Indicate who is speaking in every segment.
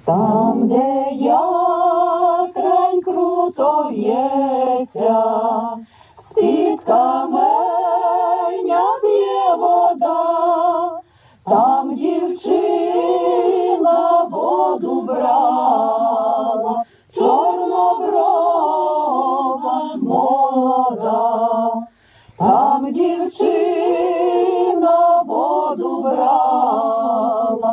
Speaker 1: Там, де ятрань круто в'ється, з-під каменя б'є вода, там дівчина воду брала, чорноброва молода. Там дівчина воду брала,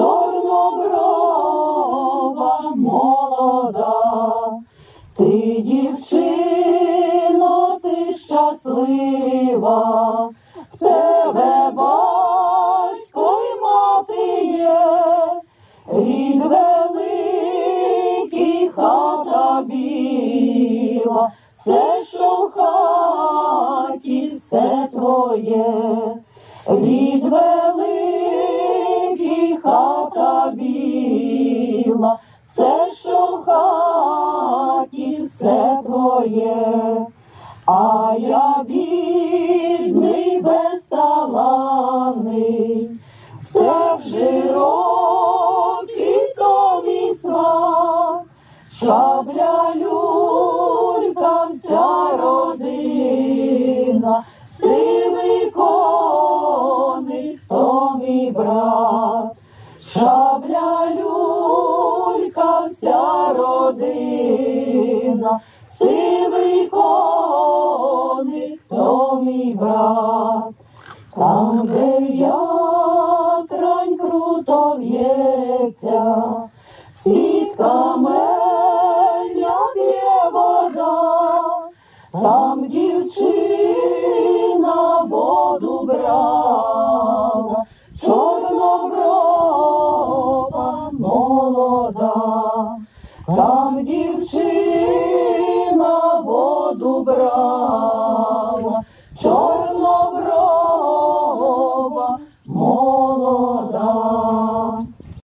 Speaker 1: чорноброва молода. Ти, дівчино, ти щаслива, в тебе батько й мати є, рід великий, хата біла, все, що в хаті, все твоє. Рід великий, хата біла, все, що в хаті, все твоє. А я бідний, безталанний, степ широкий, то мій сват, шабля, люлька, вся родина, сивий коник, то мій брат. Шабля, люлька, вся родина, сивий коник, то мій брат. Там, де ятрань круто в'ється, з-під каменя б'є вода, там дівчина воду брала, чорноброва молода. Там дівчина воду брала,